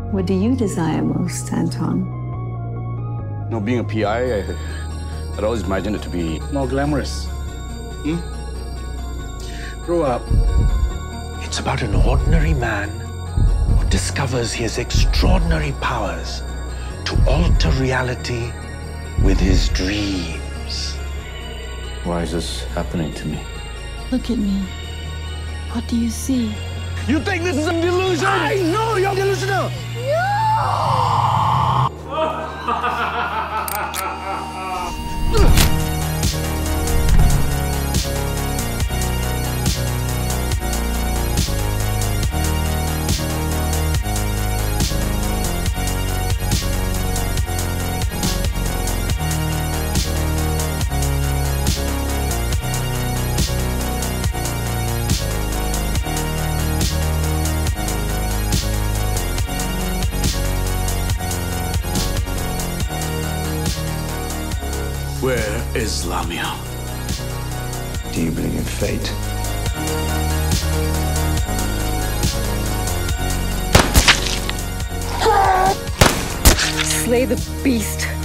What do you desire most, Anton? No, being a PI, I'd always imagined it to be more glamorous. Grow up. It's about an ordinary man who discovers his extraordinary powers to alter reality with his dreams. Why is this happening to me? Look at me. What do you see? You think this is a delusion? I know you're delusional! Where is Lamia? Do you believe in fate? Slay the beast.